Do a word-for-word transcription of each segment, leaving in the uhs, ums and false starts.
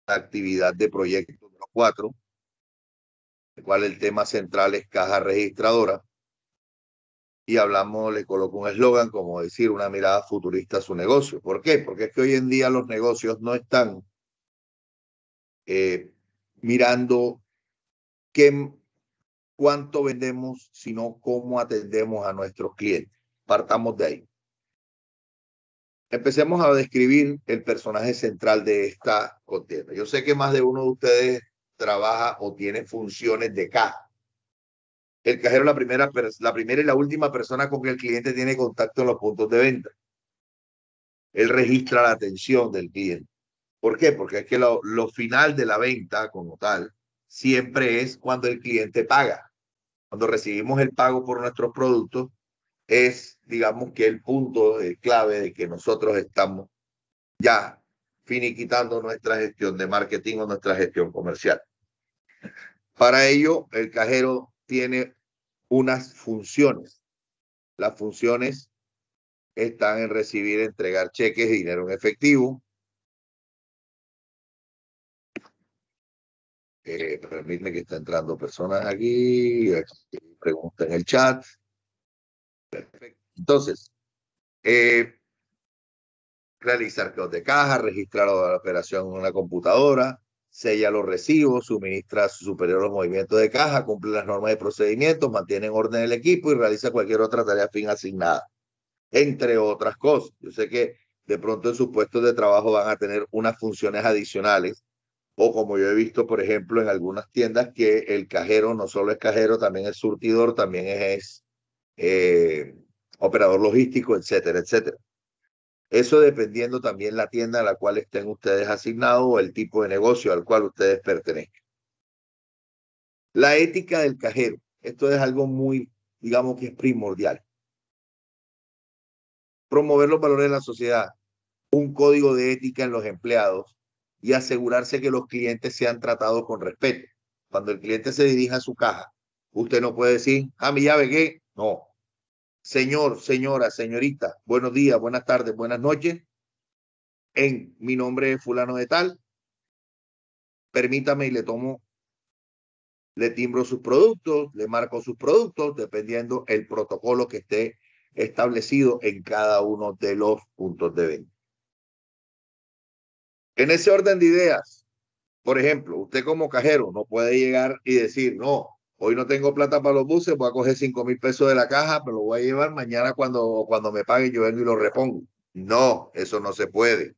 actividad de proyecto número cuatro, el cual el tema central es caja registradora. Y hablamos, le coloco un eslogan, como decir, una mirada futurista a su negocio. ¿Por qué? Porque es que hoy en día los negocios no están eh, mirando qué, cuánto vendemos, sino cómo atendemos a nuestros clientes. Partamos de ahí. Empecemos a describir el personaje central de esta contienda. Yo sé que más de uno de ustedes trabaja o tiene funciones de caja. El cajero es la primera, la primera y la última persona con que el cliente tiene contacto en los puntos de venta. Él registra la atención del cliente. ¿Por qué? Porque es que lo, lo final de la venta como tal siempre es cuando el cliente paga. Cuando recibimos el pago por nuestros productos es, digamos, que el punto de clave de que nosotros estamos ya finiquitando nuestra gestión de marketing o nuestra gestión comercial. Para ello, el cajero tiene unas funciones. Las funciones están en recibir, entregar cheques y dinero en efectivo. Eh, permíteme que está entrando personas aquí, aquí pregunta en el chat. Perfecto. Entonces, eh, realizar cloud de caja, registrar la operación en una computadora, sella los recibos, suministra a su superior los movimientos de caja, cumple las normas de procedimientos, mantiene en orden el equipo y realiza cualquier otra tarea fin asignada, entre otras cosas. Yo sé que de pronto en sus puestos de trabajo van a tener unas funciones adicionales, o como yo he visto, por ejemplo, en algunas tiendas que el cajero no solo es cajero, también es surtidor, también es eh, operador logístico, etcétera, etcétera. Eso dependiendo también la tienda a la cual estén ustedes asignados o el tipo de negocio al cual ustedes pertenezcan. La ética del cajero. Esto es algo muy, digamos que es primordial. Promover los valores de la sociedad, un código de ética en los empleados y asegurarse que los clientes sean tratados con respeto. Cuando el cliente se dirija a su caja, usted no puede decir, ah, mi llave, ¿qué? No. Señor, señora, señorita, buenos días, buenas tardes, buenas noches. En mi nombre es fulano de tal. Permítame y le tomo, le timbro sus productos, le marco sus productos, dependiendo el protocolo que esté establecido en cada uno de los puntos de venta. En ese orden de ideas, por ejemplo, usted como cajero no puede llegar y decir, no, hoy no tengo plata para los buses, voy a coger cinco mil pesos de la caja, me lo voy a llevar mañana cuando, cuando me paguen, yo vengo y lo repongo. No, eso no se puede.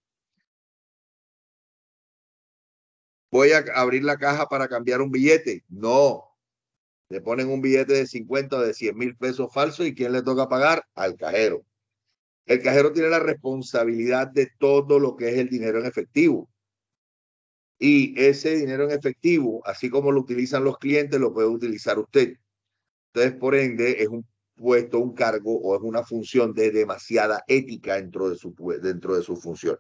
Voy a abrir la caja para cambiar un billete. No, le ponen un billete de cincuenta o de cien mil pesos falso y ¿quién le toca pagar? Al cajero. El cajero tiene la responsabilidad de todo lo que es el dinero en efectivo. Y ese dinero en efectivo, así como lo utilizan los clientes, lo puede utilizar usted. Entonces, por ende, es un puesto, un cargo o es una función de demasiada ética dentro de su, dentro de su función.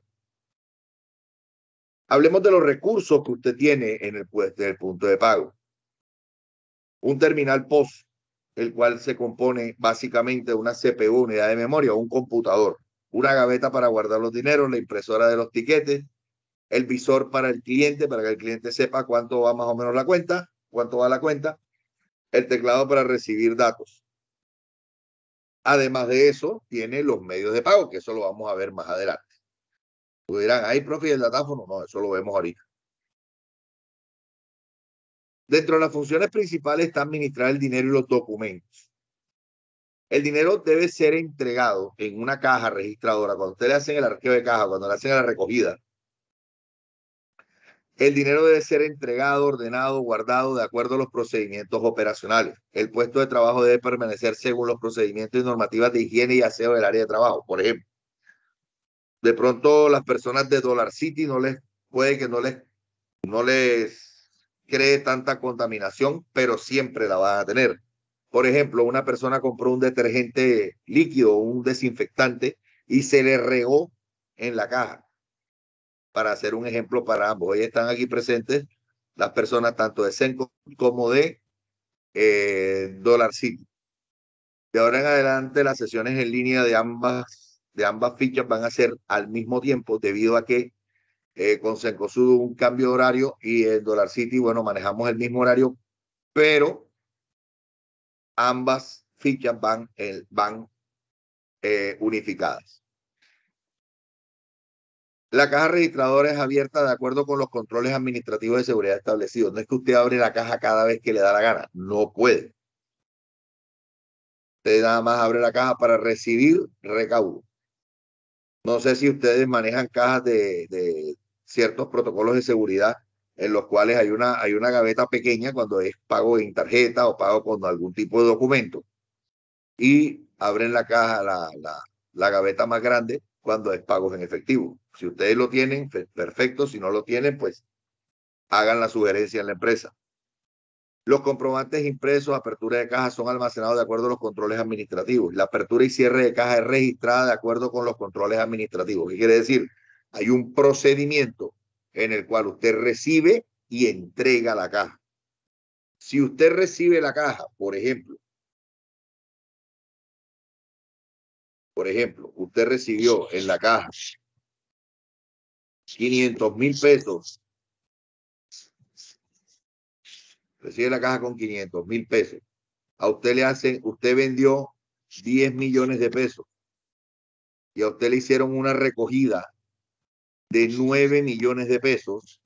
Hablemos de los recursos que usted tiene en el, pues, del punto de pago. Un terminal P O S, el cual se compone básicamente de una C P U, unidad de memoria, o un computador, una gaveta para guardar los dineros, la impresora de los tiquetes, el visor para el cliente, para que el cliente sepa cuánto va más o menos la cuenta, cuánto va la cuenta, el teclado para recibir datos. Además de eso, tiene los medios de pago, que eso lo vamos a ver más adelante. Ustedes dirán, ¿hay profe el datáfono? No, eso lo vemos ahorita. Dentro de las funciones principales está administrar el dinero y los documentos. El dinero debe ser entregado en una caja registradora. Cuando ustedes le hacen el arqueo de caja, cuando le hacen la recogida, el dinero debe ser entregado, ordenado, guardado de acuerdo a los procedimientos operacionales. El puesto de trabajo debe permanecer según los procedimientos y normativas de higiene y aseo del área de trabajo. Por ejemplo, de pronto las personas de Dollar City no les puede que no les, no les cree tanta contaminación, pero siempre la van a tener. Por ejemplo, una persona compró un detergente líquido, un desinfectante, y se le regó en la caja. Para hacer un ejemplo para ambos. Hoy están aquí presentes las personas tanto de Senco como de eh, Dollar City. De ahora en adelante, las sesiones en línea de ambas, de ambas fichas van a ser al mismo tiempo, debido a que eh, con Cencosud un cambio de horario y en Dollar City, bueno, manejamos el mismo horario, pero ambas fichas van, eh, van eh, unificadas. La caja registradora es abierta de acuerdo con los controles administrativos de seguridad establecidos. No es que usted abre la caja cada vez que le da la gana, no puede. Usted nada más abre la caja para recibir recaudo. No sé si ustedes manejan cajas de, de ciertos protocolos de seguridad en los cuales hay una, hay una gaveta pequeña cuando es pago en tarjeta o pago con algún tipo de documento y abren la caja, la, la, la gaveta más grande cuando es pagos en efectivo. Si ustedes lo tienen, perfecto. Si no lo tienen, pues hagan la sugerencia en la empresa. Los comprobantes impresos, apertura de caja, son almacenados de acuerdo a los controles administrativos. La apertura y cierre de caja es registrada de acuerdo con los controles administrativos. ¿Qué quiere decir? Hay un procedimiento en el cual usted recibe y entrega la caja. Si usted recibe la caja, por ejemplo, por ejemplo, usted recibió en la caja quinientos mil pesos, recibe la caja con quinientos mil pesos. A usted le hacen, usted vendió diez millones de pesos y a usted le hicieron una recogida de nueve millones de pesos.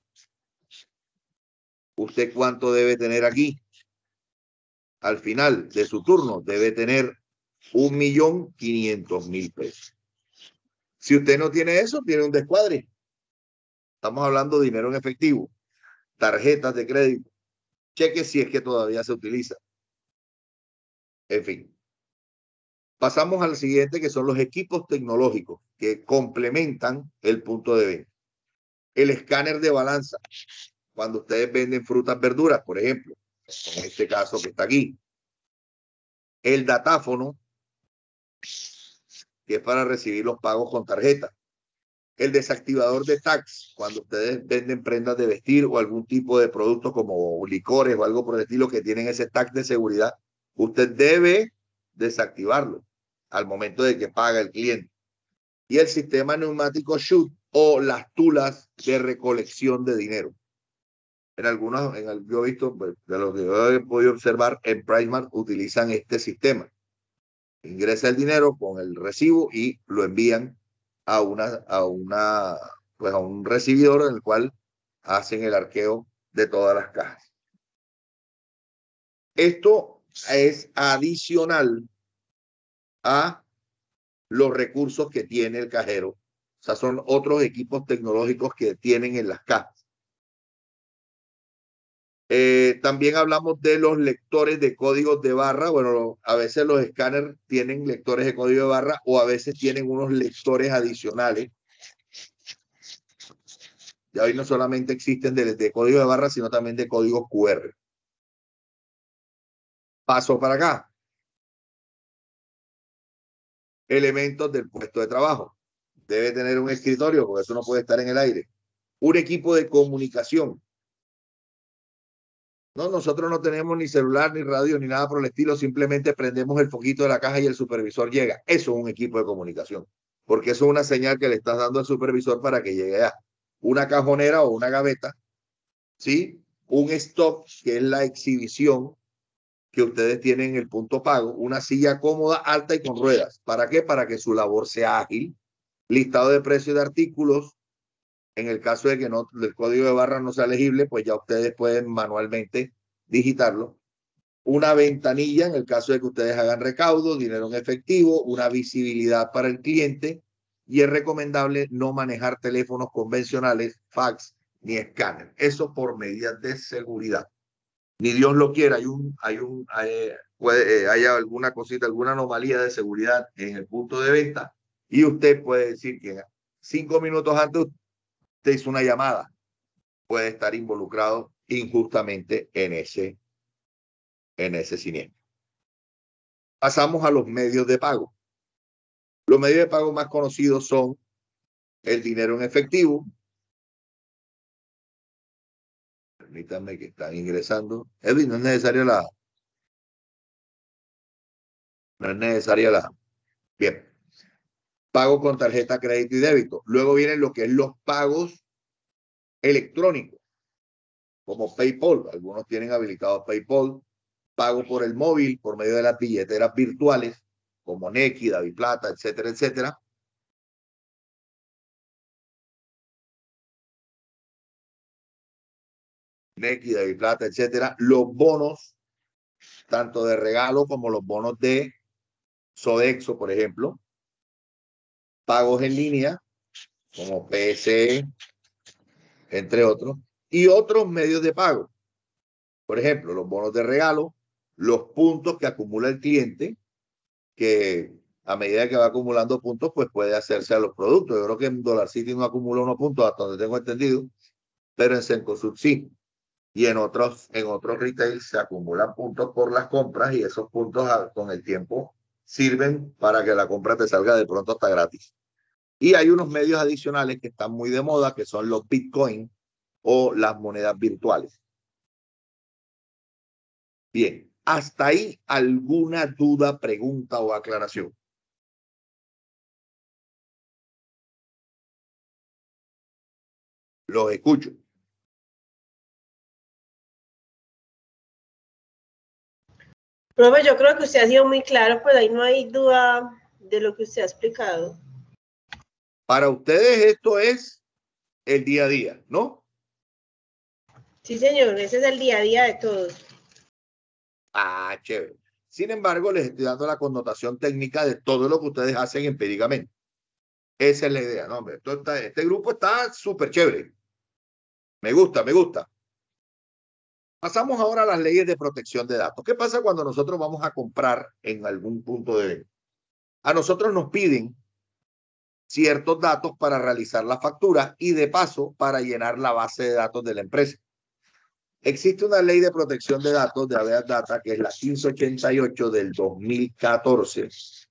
¿Usted cuánto debe tener aquí? Al final de su turno debe tener un millón quinientos mil pesos. Si usted no tiene eso, tiene un descuadre. Estamos hablando de dinero en efectivo, tarjetas de crédito, cheques si es que todavía se utiliza. En fin. Pasamos al siguiente, que son los equipos tecnológicos que complementan el punto de venta. El escáner de balanza, cuando ustedes venden frutas, verduras, por ejemplo, en este caso que está aquí. El datáfono, que es para recibir los pagos con tarjeta. El desactivador de tags, cuando ustedes venden prendas de vestir o algún tipo de producto como licores o algo por el estilo que tienen ese tag de seguridad, usted debe desactivarlo al momento de que paga el cliente. Y el sistema neumático chute o las tulas de recolección de dinero. En algunos, en el, yo he visto, de lo que yo he podido observar, en PriceSmart utilizan este sistema. Ingresa el dinero con el recibo y lo envían a una, a una, pues a un recibidor en el cual hacen el arqueo de todas las cajas. Esto es adicional a los recursos que tiene el cajero. O sea, son otros equipos tecnológicos que tienen en las cajas. Eh, también hablamos de los lectores de códigos de barra. Bueno, a veces los escáneres tienen lectores de código de barra o a veces tienen unos lectores adicionales. Ya hoy no solamente existen de, de código de barra, sino también de códigos cu erre. Paso para acá. Elementos del puesto de trabajo. Debe tener un escritorio, porque eso no puede estar en el aire. Un equipo de comunicación. No, nosotros no tenemos ni celular, ni radio, ni nada por el estilo. Simplemente prendemos el foquito de la caja y el supervisor llega. Eso es un equipo de comunicación, porque eso es una señal que le estás dando al supervisor para que llegue a una cajonera o una gaveta, ¿sí? Un stop, que es la exhibición que ustedes tienen en el punto pago, una silla cómoda, alta y con ruedas. ¿Para qué? Para que su labor sea ágil. Listado de precios de artículos. En el caso de que no, el código de barra no sea legible, pues ya ustedes pueden manualmente digitarlo. Una ventanilla en el caso de que ustedes hagan recaudo, dinero en efectivo, una visibilidad para el cliente, y es recomendable no manejar teléfonos convencionales, fax ni escáner. Eso por medidas de seguridad. Ni Dios lo quiera, hay un, hay un, hay, puede, eh, haya alguna cosita, alguna anomalía de seguridad en el punto de venta, y usted puede decir que cinco minutos antes te hizo una llamada, puede estar involucrado injustamente en ese, en ese siniestro. Pasamos a los medios de pago. Los medios de pago más conocidos son el dinero en efectivo. Permítanme que están ingresando. Edwin, no es necesaria la... No es necesaria la... Bien. Pago con tarjeta, crédito y débito. Luego vienen lo que es los pagos electrónico, como PayPal. Algunos tienen habilitado PayPal, pago por el móvil por medio de las billeteras virtuales, como Nequi, DaviPlata, etcétera, etcétera. Nequi, DaviPlata, etcétera. Los bonos, tanto de regalo como los bonos de Sodexo, por ejemplo. Pagos en línea, como P S E, entre otros. Y otros medios de pago. Por ejemplo, los bonos de regalo, los puntos que acumula el cliente, que a medida que va acumulando puntos, pues puede hacerse a los productos. Yo creo que en Dollar City no acumula unos puntos, hasta donde tengo entendido, pero en Cencosud sí. Y en otros, en otros retail se acumulan puntos por las compras y esos puntos con el tiempo sirven para que la compra te salga de pronto hasta gratis. Y hay unos medios adicionales que están muy de moda, que son los Bitcoin o las monedas virtuales. Bien, hasta ahí alguna duda, pregunta o aclaración. Los escucho. Profe, yo creo que usted ha sido muy claro, pues ahí no hay duda de lo que usted ha explicado. Para ustedes esto es el día a día, ¿no? Sí, señor, ese es el día a día de todos. Ah, chévere. Sin embargo, les estoy dando la connotación técnica de todo lo que ustedes hacen empíricamente. Esa es la idea, ¿no? Hombre, está, este grupo está súper chévere. Me gusta, me gusta. Pasamos ahora a las leyes de protección de datos. ¿Qué pasa cuando nosotros vamos a comprar en algún punto de venta? A nosotros nos piden ciertos datos para realizar la factura y de paso para llenar la base de datos de la empresa. Existe una ley de protección de datos de Habeas Data, que es la quince ochenta y ocho del dos mil catorce,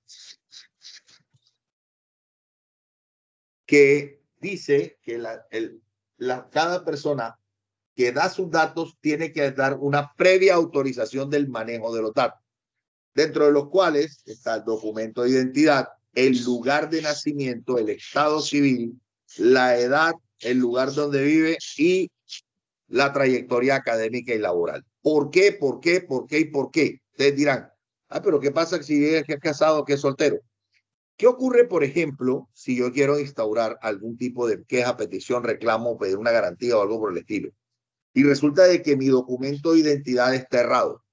que dice que la, el, la, cada persona que da sus datos tiene que dar una previa autorización del manejo de los datos, dentro de los cuales está el documento de identidad, el lugar de nacimiento, el estado civil, la edad, el lugar donde vive y la trayectoria académica y laboral. ¿Por qué? ¿Por qué? ¿Por qué? ¿Y por qué? Ustedes dirán, ah, pero ¿qué pasa si es que es casado, que es soltero? ¿Qué ocurre, por ejemplo, si yo quiero instaurar algún tipo de queja, petición, reclamo, pedir una garantía o algo por el estilo? Y resulta de que mi documento de identidad está errado.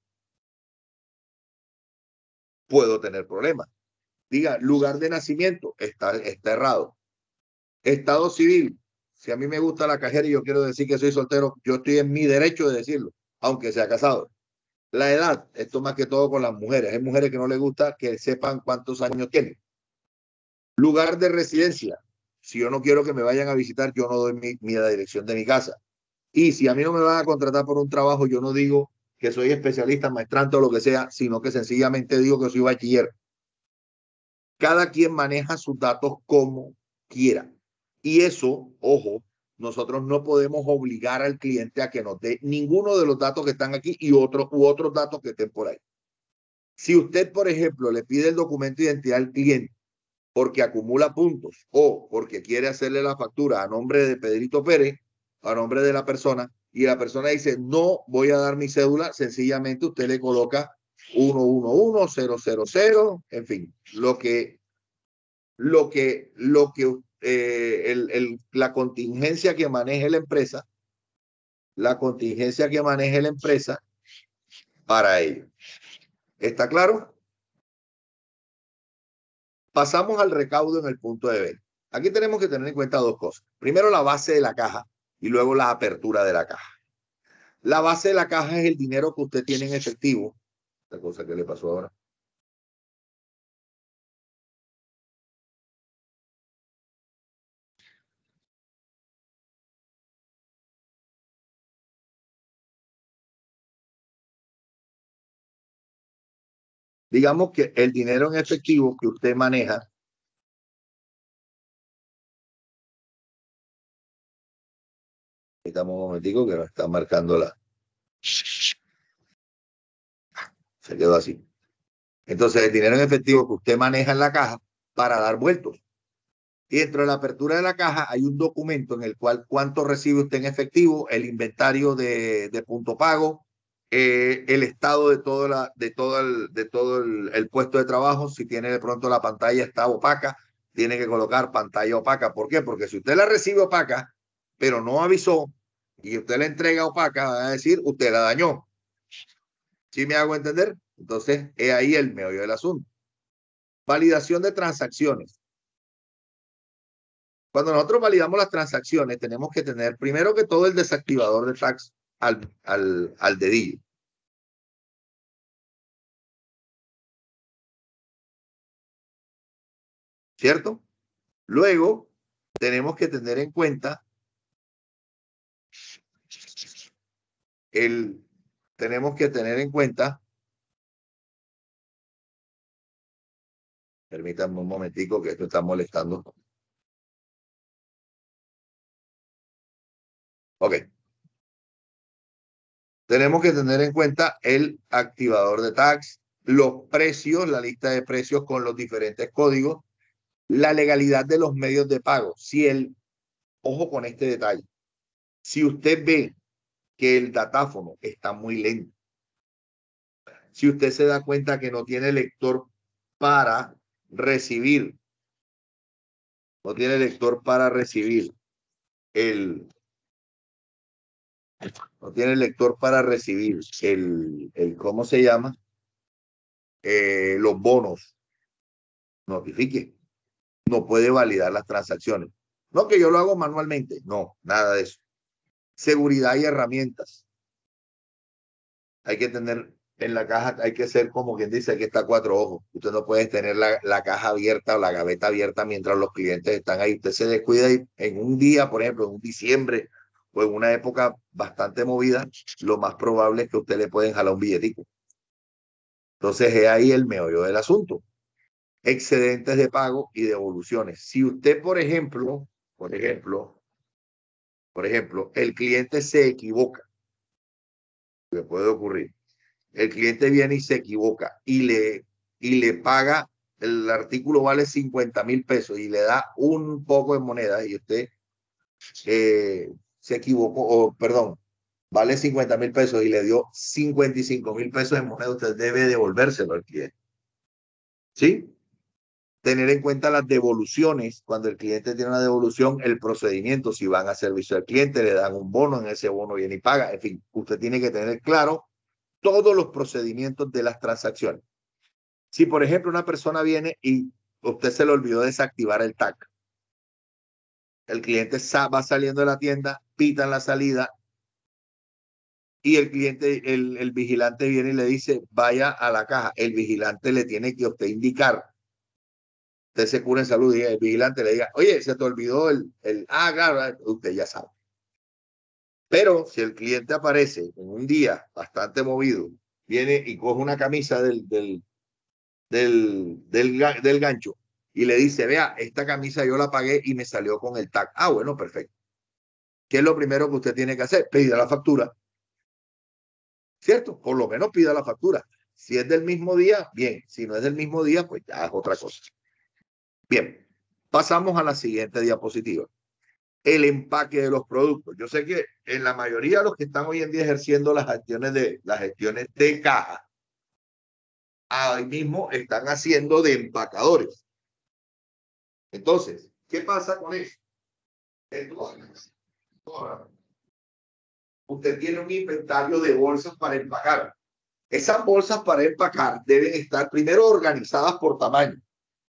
Puedo tener problemas. Diga, lugar de nacimiento está, está errado. Estado civil. Si a mí me gusta la cajera y yo quiero decir que soy soltero, yo estoy en mi derecho de decirlo, aunque sea casado. La edad, esto más que todo con las mujeres. Hay mujeres que no les gusta que sepan cuántos años tienen. Lugar de residencia. Si yo no quiero que me vayan a visitar, yo no doy mi, mi la dirección de mi casa. Y si a mí no me van a contratar por un trabajo, yo no digo que soy especialista, maestrante o lo que sea, sino que sencillamente digo que soy bachiller. Cada quien maneja sus datos como quiera. Y eso, ojo, nosotros no podemos obligar al cliente a que nos dé ninguno de los datos que están aquí y otros u otros datos que estén por ahí. Si usted, por ejemplo, le pide el documento de identidad al cliente porque acumula puntos o porque quiere hacerle la factura a nombre de Pedrito Pérez, a nombre de la persona, y la persona dice, no voy a dar mi cédula, sencillamente usted le coloca uno uno uno, cero cero cero, en fin, lo que, lo que, lo que eh, el, el, la contingencia que maneje la empresa, la contingencia que maneje la empresa para ello. ¿Está claro? Pasamos al recaudo en el punto de venta. Aquí tenemos que tener en cuenta dos cosas. Primero, la base de la caja y luego la apertura de la caja. La base de la caja es el dinero que usted tiene en efectivo. Esta cosa que le pasó ahora. Digamos que el dinero en efectivo que usted maneja Estamos un momentico que nos está marcando la... Se quedó así. Entonces, el dinero en efectivo que usted maneja en la caja para dar vueltos. Y dentro de la apertura de la caja hay un documento en el cual cuánto recibe usted en efectivo, el inventario de, de punto pago, eh, el estado de todo, la, de todo, el, de todo el, el puesto de trabajo. Si tiene de pronto la pantalla está opaca, tiene que colocar pantalla opaca. ¿Por qué? Porque si usted la recibe opaca, pero no avisó y usted la entrega opaca, va a decir usted la dañó. ¿Sí me hago entender? Entonces, es ahí el meollo del asunto. Validación de transacciones. Cuando nosotros validamos las transacciones, tenemos que tener primero que todo el desactivador de tags al, al, al dedillo. ¿Cierto? Luego, tenemos que tener en cuenta el, tenemos que tener en cuenta, permítanme un momentico que esto está molestando. Ok. Tenemos que tener en cuenta el activador de tags, los precios, la lista de precios con los diferentes códigos, la legalidad de los medios de pago. Si el, ojo con este detalle, si usted ve que el datáfono está muy lento, si usted se da cuenta que no tiene lector para recibir, no tiene lector para recibir el, no tiene lector para recibir el, el ¿cómo se llama? Eh, los bonos, notifique. No puede validar las transacciones. No que yo lo hago manualmente, no, nada de eso. Seguridad y herramientas. Hay que tener en la caja, hay que ser como quien dice, que está cuatro ojos. Usted no puede tener la, la caja abierta o la gaveta abierta mientras los clientes están ahí. Usted se descuida y en un día, por ejemplo, en un diciembre o en una época bastante movida, lo más probable es que usted le pueden jalar un billetico. Entonces es ahí el meollo del asunto. Excedentes de pago y devoluciones. Si usted, por ejemplo, por ejemplo, por ejemplo, el cliente se equivoca, que puede ocurrir, el cliente viene y se equivoca y le, y le paga, el artículo vale cincuenta mil pesos y le da un poco de moneda y usted eh, se equivocó, o perdón, vale cincuenta mil pesos y le dio cincuenta y cinco mil pesos en moneda, usted debe devolvérselo al cliente. ¿Sí? Tener en cuenta las devoluciones. Cuando el cliente tiene una devolución, el procedimiento, si van a servicio al cliente, le dan un bono, en ese bono viene y paga. En fin, usted tiene que tener claro todos los procedimientos de las transacciones. Si, por ejemplo, una persona viene y usted se le olvidó desactivar el tag, el cliente va saliendo de la tienda, pita en la salida y el cliente, el, el vigilante viene y le dice, vaya a la caja. El vigilante le tiene que usted indicar. Usted se cura en salud y el vigilante le diga, oye, se te olvidó el, el, ah, claro, usted ya sabe. Pero si el cliente aparece en un día bastante movido, viene y coge una camisa del, del, del, del, del gancho y le dice, vea, esta camisa yo la pagué y me salió con el tag. Ah, bueno, perfecto. ¿Qué es lo primero que usted tiene que hacer? Pedir la factura. ¿Cierto? Por lo menos pida la factura. Si es del mismo día, bien. Si no es del mismo día, pues ya es otra cosa. Bien, pasamos a la siguiente diapositiva. El empaque de los productos. Yo sé que en la mayoría de los que están hoy en día ejerciendo las gestiones de, las gestiones de caja, ahí mismo están haciendo de empacadores. Entonces, ¿qué pasa con eso? Entonces, usted tiene un inventario de bolsas para empacar. Esas bolsas para empacar deben estar primero organizadas por tamaño,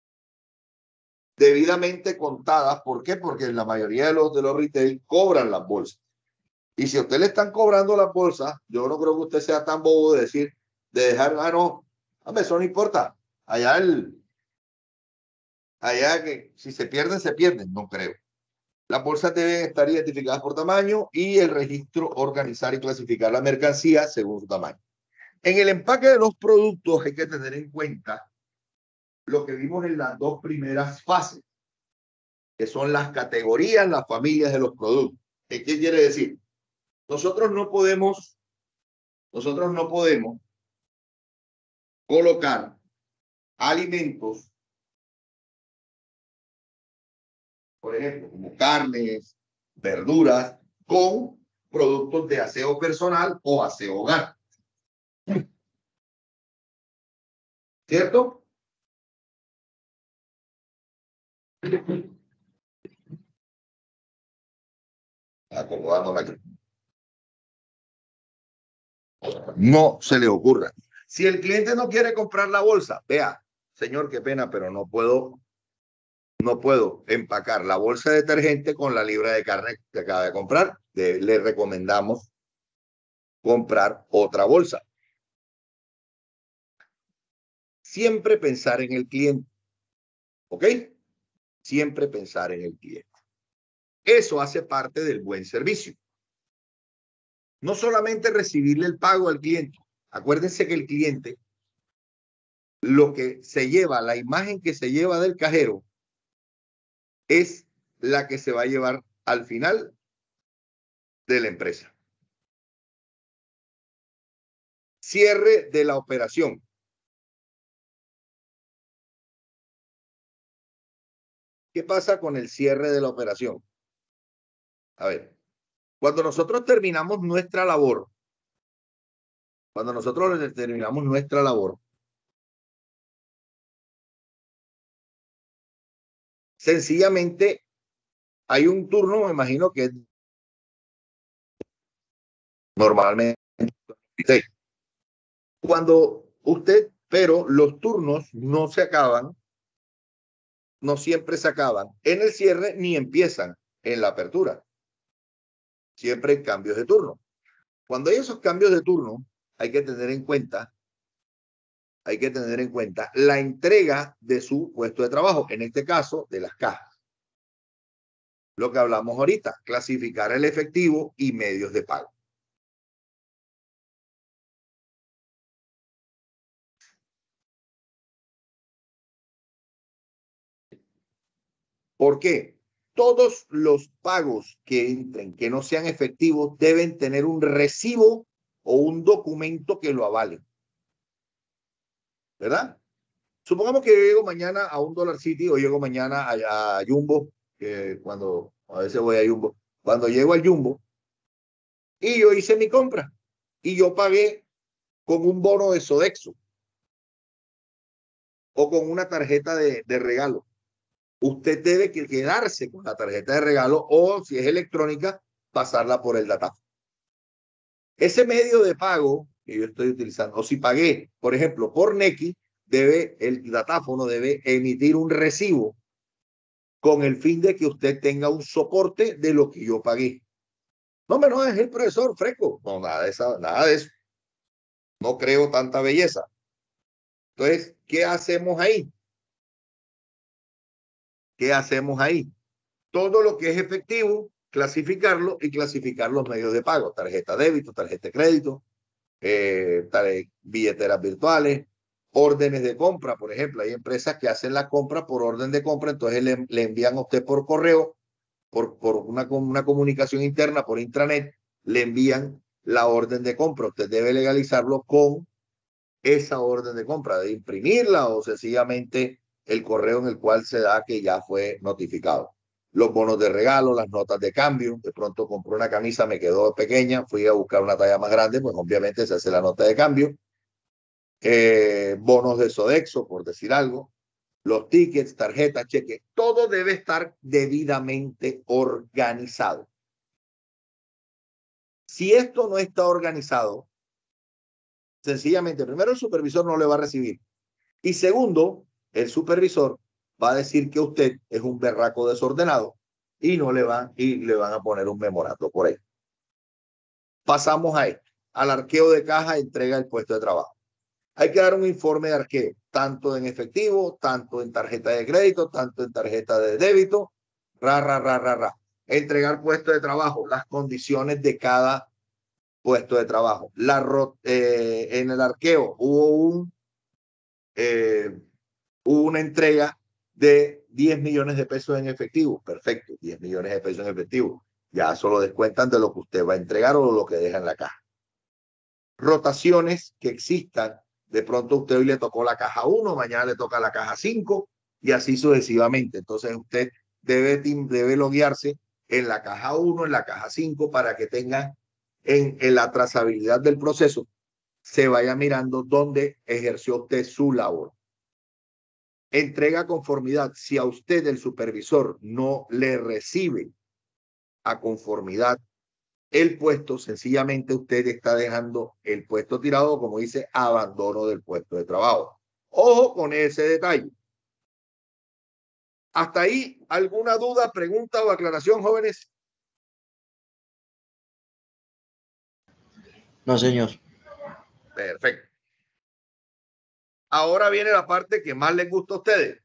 debidamente contadas. ¿Por qué? Porque la mayoría de los, de los retail cobran las bolsas. Y si a usted le están cobrando las bolsas, yo no creo que usted sea tan bobo de decir, de dejar, ah, no, hombre, eso no importa. Allá el, allá que si se pierden, se pierden, no creo. Las bolsas deben estar identificadas por tamaño y el registro organizar y clasificar la mercancía según su tamaño. En el empaque de los productos hay que tener en cuenta lo que vimos en las dos primeras fases, que son las categorías, las familias de los productos. ¿Qué quiere decir? Nosotros no podemos, nosotros no podemos colocar alimentos por ejemplo, como carnes, verduras, con productos de aseo personal o aseo hogar. ¿Cierto? Acomodándome aquí. No se le ocurra. Si el cliente no quiere comprar la bolsa, vea, señor, qué pena, pero no puedo, no puedo empacar la bolsa de detergente con la libra de carne que acaba de comprar. De, le recomendamos comprar otra bolsa. Siempre pensar en el cliente. ¿Ok? Siempre pensar en el cliente. Eso hace parte del buen servicio. No solamente recibirle el pago al cliente. Acuérdense que el cliente, lo que se lleva, la imagen que se lleva del cajero, es la que se va a llevar al final de la empresa. Cierre de la operación. ¿Qué pasa con el cierre de la operación? A ver, cuando nosotros terminamos nuestra labor, cuando nosotros terminamos nuestra labor, sencillamente hay un turno, me imagino que normalmente cuando usted, pero los turnos no se acaban, no siempre se acaban en el cierre ni empiezan en la apertura. Siempre hay cambios de turno. Cuando hay esos cambios de turno, hay que tener en cuenta, hay que tener en cuenta la entrega de su puesto de trabajo, en este caso de las cajas. Lo que hablamos ahorita, clasificar el efectivo y medios de pago. ¿Por qué? Todos los pagos que entren, que no sean efectivos, deben tener un recibo o un documento que lo avale. ¿Verdad? Supongamos que yo llego mañana a un Dollar City o llego mañana a, a Jumbo, que cuando a veces voy a Jumbo. Cuando llego al Jumbo y yo hice mi compra y yo pagué con un bono de Sodexo o con una tarjeta de, de regalo. Usted debe quedarse con la tarjeta de regalo o, si es electrónica, pasarla por el datáfono. Ese medio de pago que yo estoy utilizando, o si pagué, por ejemplo, por Nequi, debe, el datáfono debe emitir un recibo con el fin de que usted tenga un soporte de lo que yo pagué. No, me no es el profesor fresco. No, nada de, esa, nada de eso. No creo tanta belleza. Entonces, ¿qué hacemos ahí? ¿Qué hacemos ahí? Todo lo que es efectivo, clasificarlo y clasificar los medios de pago. Tarjeta débito, tarjeta de crédito, eh, billeteras virtuales, órdenes de compra. Por ejemplo, hay empresas que hacen la compra por orden de compra, entonces le, le envían a usted por correo, por, por una, una comunicación interna, por intranet, le envían la orden de compra. Usted debe legalizarlo con esa orden de compra, de imprimirla o sencillamente el correo en el cual se da que ya fue notificado. Los bonos de regalo, las notas de cambio. De pronto compré una camisa, me quedó pequeña, fui a buscar una talla más grande, pues obviamente se hace la nota de cambio. Eh, bonos de Sodexo, por decir algo. Los tickets, tarjetas, cheques, todo debe estar debidamente organizado. Si esto no está organizado, sencillamente, primero el supervisor no le va a recibir. Y segundo, el supervisor va a decir que usted es un berraco desordenado y no le van, y le van a poner un memorando por ahí. Pasamos a esto, al arqueo de caja, entrega del puesto de trabajo. Hay que dar un informe de arqueo, tanto en efectivo, tanto en tarjeta de crédito, tanto en tarjeta de débito, ra, ra, ra, ra, ra. Entregar puesto de trabajo, las condiciones de cada puesto de trabajo. La, eh, en el arqueo hubo un eh, hubo una entrega de diez millones de pesos en efectivo. Perfecto, diez millones de pesos en efectivo. Ya solo descuentan de lo que usted va a entregar o lo que deja en la caja. Rotaciones que existan. De pronto a usted hoy le tocó la caja uno, mañana le toca la caja cinco y así sucesivamente. Entonces usted debe, debe loguearse en la caja uno, en la caja cinco, para que tenga en, en la trazabilidad del proceso, se vaya mirando dónde ejerció usted su labor. Entrega conformidad. Si a usted el supervisor no le recibe a conformidad el puesto, sencillamente usted está dejando el puesto tirado, como dice, abandono del puesto de trabajo. Ojo con ese detalle. ¿Hasta ahí alguna duda, pregunta o aclaración, jóvenes? No, señor. Perfecto. Ahora viene la parte que más les gusta a ustedes.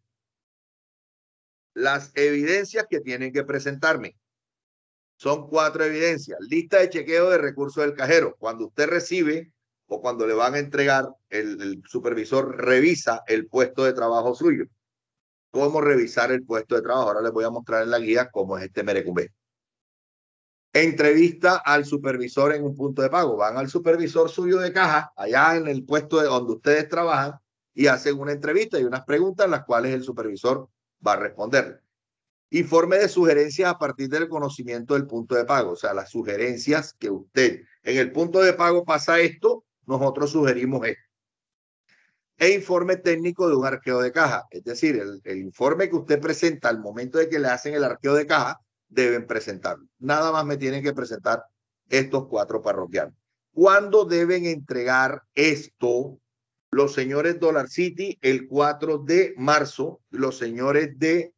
Las evidencias que tienen que presentarme. Son cuatro evidencias. Lista de chequeo de recursos del cajero. Cuando usted recibe o cuando le van a entregar, el, el supervisor revisa el puesto de trabajo suyo. ¿Cómo revisar el puesto de trabajo? Ahora les voy a mostrar en la guía cómo es este merecumbe. Entrevista al supervisor en un punto de pago. Van al supervisor suyo de caja, allá en el puesto de donde ustedes trabajan, y hacen una entrevista y unas preguntas las cuales el supervisor va a responder. Informe de sugerencias a partir del conocimiento del punto de pago. O sea, las sugerencias que usted en el punto de pago pasa esto, nosotros sugerimos esto. E informe técnico de un arqueo de caja. Es decir, el, el informe que usted presenta al momento de que le hacen el arqueo de caja, deben presentarlo. Nada más me tienen que presentar estos cuatro parroquianos. ¿Cuándo deben entregar esto? Los señores Dollar City el cuatro de marzo, los señores de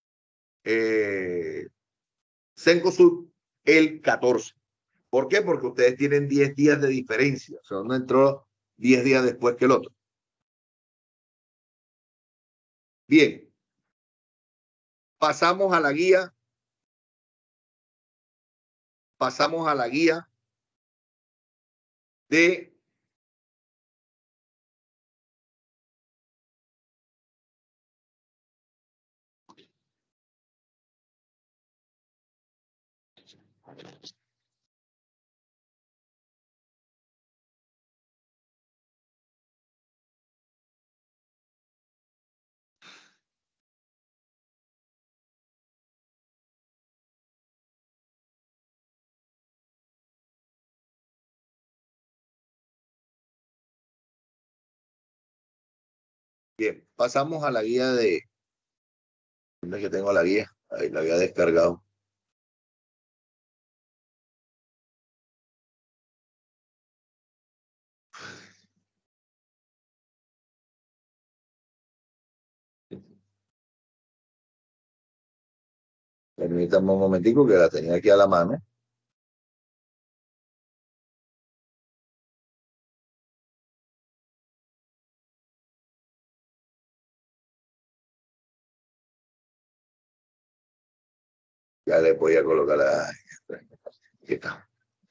eh, Cencosud el catorce. ¿Por qué? Porque ustedes tienen diez días de diferencia. O sea, uno entró diez días después que el otro. Bien. Pasamos a la guía. Pasamos a la guía de Bien, pasamos a la guía de... ¿Dónde es que tengo la guía? Ahí la había descargado. Permítame un momentico que la tenía aquí a la mano. Ya le voy a colocar la... Aquí está.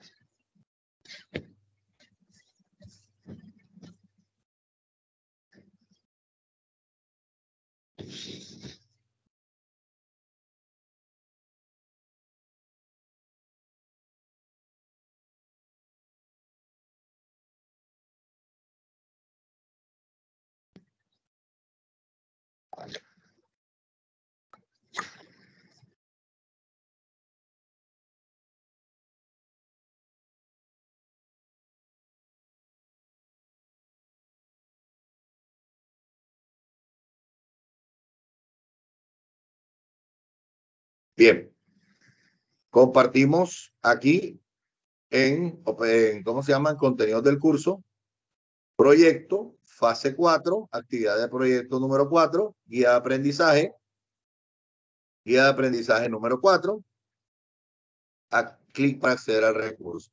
Bien. Compartimos aquí en, en ¿cómo se llaman? Contenidos del curso. Proyecto, fase cuatro, actividad de proyecto número cuatro, guía de aprendizaje, guía de aprendizaje número cuatro, a clic para acceder al recurso.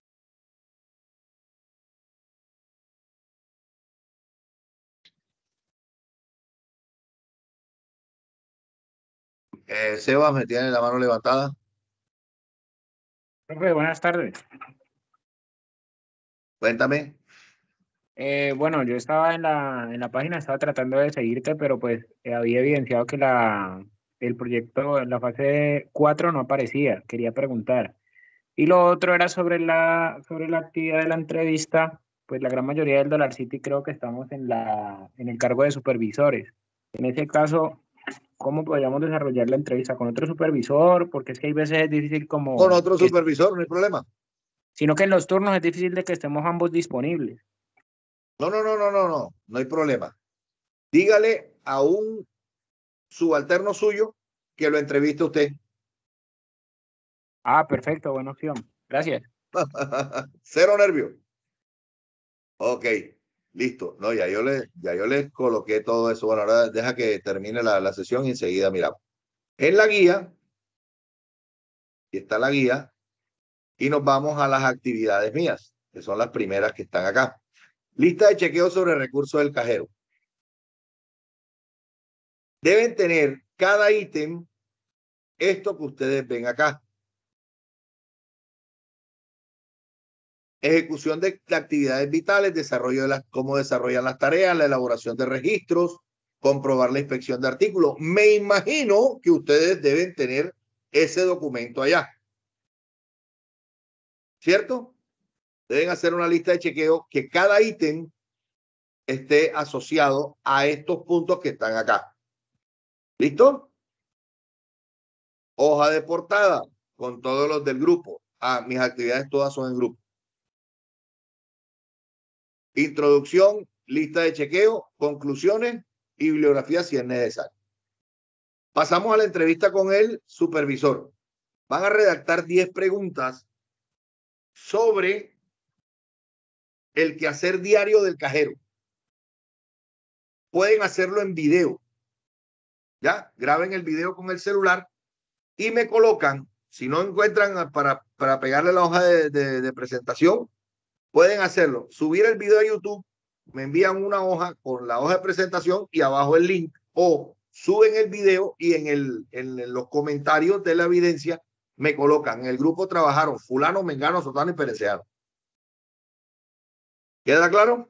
Eh, Sebas, me tiene la mano levantada. Profe, buenas tardes. Cuéntame. Eh, bueno, yo estaba en la, en la página, estaba tratando de seguirte, pero pues eh, había evidenciado que la, el proyecto en la fase cuatro no aparecía. Quería preguntar. Y lo otro era sobre la, sobre la actividad de la entrevista. Pues la gran mayoría del Dollar City creo que estamos en, la, en el cargo de supervisores. En ese caso, cómo podríamos desarrollar la entrevista con otro supervisor, porque es que hay veces es difícil como... Con otro que- supervisor, no hay problema. sino que en los turnos es difícil de que estemos ambos disponibles. No, no, no, no, no, no, no hay problema. Dígale a un subalterno suyo que lo entreviste a usted. Ah, perfecto, buena opción. Gracias. Cero nervio. Ok, listo. No, ya yo le, ya yo le coloqué todo eso. Bueno, ahora deja que termine la, la sesión y enseguida miramos. En la guía, y está la guía, y nos vamos a las actividades mías, que son las primeras que están acá. Lista de chequeo sobre recursos del cajero. Deben tener cada ítem esto que ustedes ven acá. Ejecución de actividades vitales, desarrollo de las, cómo desarrollan las tareas, la elaboración de registros, comprobar la inspección de artículos. Me imagino que ustedes deben tener ese documento allá. ¿Cierto? Deben hacer una lista de chequeo que cada ítem esté asociado a estos puntos que están acá. ¿Listo? Hoja de portada con todos los del grupo. Ah, mis actividades todas son en grupo. Introducción, lista de chequeo, conclusiones y bibliografía si es necesario. Pasamos a la entrevista con el supervisor. Van a redactar diez preguntas sobre el quehacer diario del cajero. Pueden hacerlo en video. Ya, graben el video con el celular y me colocan, si no encuentran para, para pegarle la hoja de, de, de presentación, pueden hacerlo. Subir el video a YouTube, me envían una hoja con la hoja de presentación y abajo el link, o suben el video y en, el, en los comentarios de la evidencia me colocan, en el grupo trabajaron fulano, mengano, sotano y perenciano. ¿Queda claro?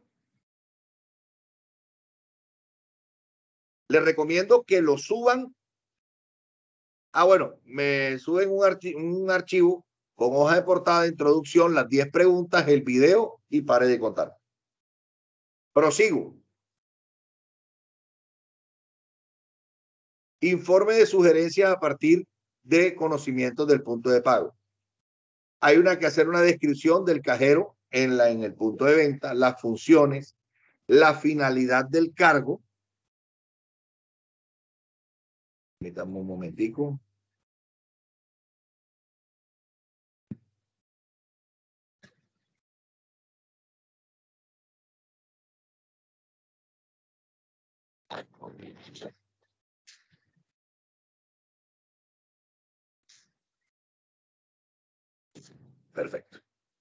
Les recomiendo que lo suban. Ah, bueno, me suben un, archi un archivo con hoja de portada de introducción, las diez preguntas, el video y pare de contar. Prosigo. Informe de sugerencias a partir de conocimientos del punto de pago. Hay una que hacer una descripción del cajero en, la, en el punto de venta, las funciones, la finalidad del cargo. Permítame un momentico. Perfecto.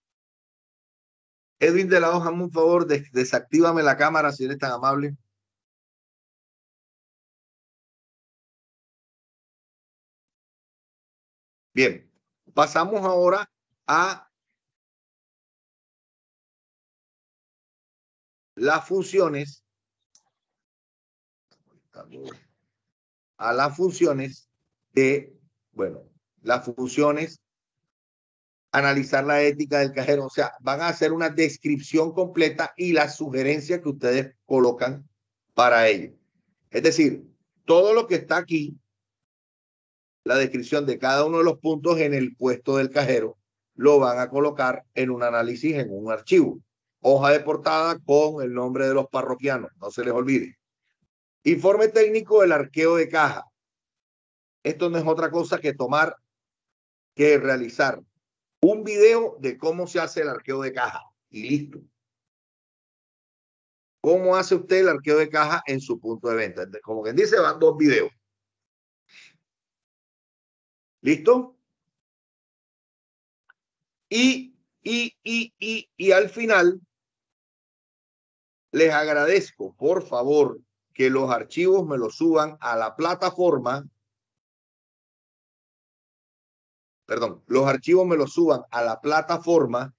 Edwin de la Hoja, hazme un favor, des desactívame la cámara si eres tan amable. Bien, pasamos ahora a las funciones, a las funciones de, bueno, las funciones, analizar la ética del cajero, o sea, van a hacer una descripción completa y la sugerencia que ustedes colocan para ello. Es decir, todo lo que está aquí, la descripción de cada uno de los puntos en el puesto del cajero, lo van a colocar en un análisis, en un archivo. Hoja de portada con el nombre de los parroquianos, no se les olvide. Informe técnico del arqueo de caja. Esto no es otra cosa que tomar, que realizar un video de cómo se hace el arqueo de caja y listo. ¿Cómo hace usted el arqueo de caja en su punto de venta? Como quien dice, van dos videos. ¿Listo? Y, y, y, y, y al final, les agradezco, por favor, que los archivos me los suban a la plataforma. Perdón, los archivos me los suban a la plataforma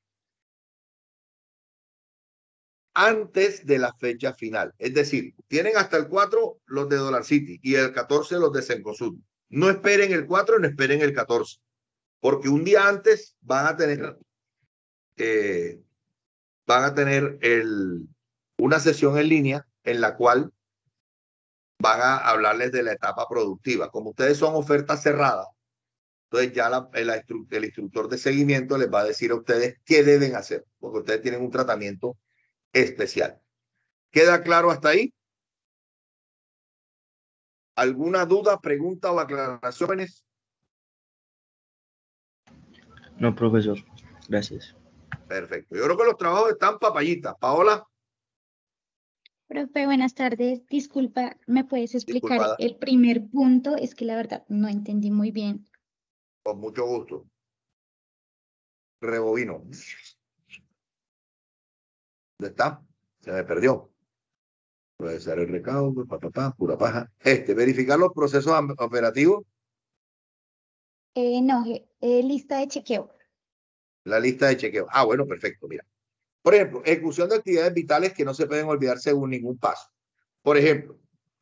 antes de la fecha final. Es decir, tienen hasta el cuatro los de Dollar City y el catorce los de Cencosud. No esperen el cuatro, no esperen el catorce, porque un día antes van a tener, eh, van a tener el, una sesión en línea en la cual van a hablarles de la etapa productiva. Como ustedes son ofertas cerradas, entonces ya la, el, el instructor de seguimiento les va a decir a ustedes qué deben hacer, porque ustedes tienen un tratamiento especial. ¿Queda claro hasta ahí? ¿Alguna duda, pregunta o aclaraciones? No, profesor. Gracias. Perfecto. Yo creo que los trabajos están papayitas. Paola. Profe, buenas tardes. Disculpa, ¿me puedes explicar Disculpada. el primer punto? Es que la verdad no entendí muy bien. Con mucho gusto. Rebobino. ¿Dónde está? Se me perdió. Puede ser el recaudo, papá, pa, pa, pura paja. Este, verificar los procesos operativos. Eh, no, eh, lista de chequeo. La lista de chequeo. Ah, bueno, perfecto. Mira. Por ejemplo, ejecución de actividades vitales que no se pueden olvidar según ningún paso. Por ejemplo,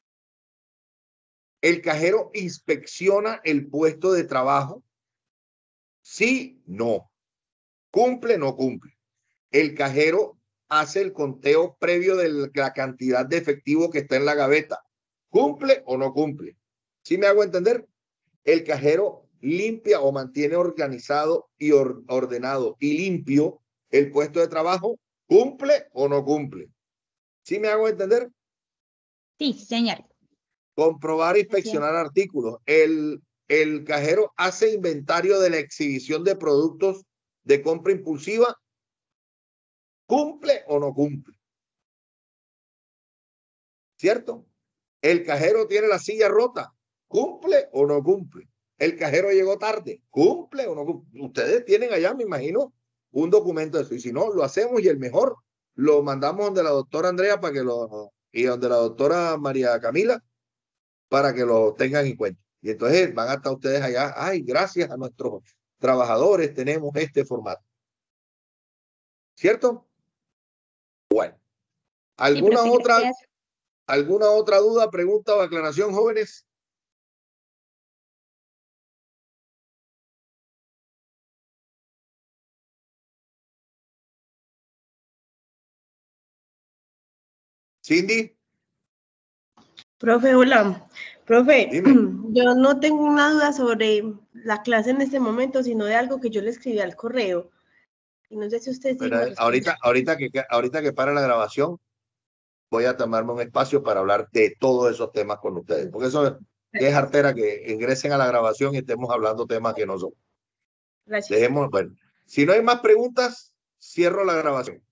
el cajero inspecciona el puesto de trabajo. Sí, no. Cumple, no cumple. El cajero hace el conteo previo de la cantidad de efectivo que está en la gaveta. ¿Cumple o no cumple? ¿Sí me hago entender? El cajero limpia o mantiene organizado y or ordenado y limpio el puesto de trabajo. ¿Cumple o no cumple? ¿Sí me hago entender? Sí, señor. Comprobar e inspeccionar artículos. El, el cajero hace inventario de la exhibición de productos de compra impulsiva. ¿Cumple o no cumple? ¿Cierto? El cajero tiene la silla rota. ¿Cumple o no cumple? El cajero llegó tarde. ¿Cumple o no cumple? Ustedes tienen allá, me imagino, un documento de eso. Y si no, lo hacemos y el mejor lo mandamos donde la doctora Andrea para que lo, y donde la doctora María Camila para que lo tengan en cuenta. Y entonces van a estar ustedes allá. Ay, gracias a nuestros trabajadores tenemos este formato. ¿Cierto? Bueno. ¿Alguna Sí, profe, otra, gracias. alguna otra duda, pregunta o aclaración, jóvenes? Cindy. Profe, hola. Profe, Dime. yo no tengo una duda sobre la clase en este momento, sino de algo que yo le escribí al correo. Y no sé si usted sí Pero, me eh, responde. ahorita, ahorita, que, ahorita que para la grabación, voy a tomarme un espacio para hablar de todos esos temas con ustedes. Porque eso es artera que ingresen a la grabación y estemos hablando temas que no son. Gracias. Dejemos, bueno, si no hay más preguntas, cierro la grabación.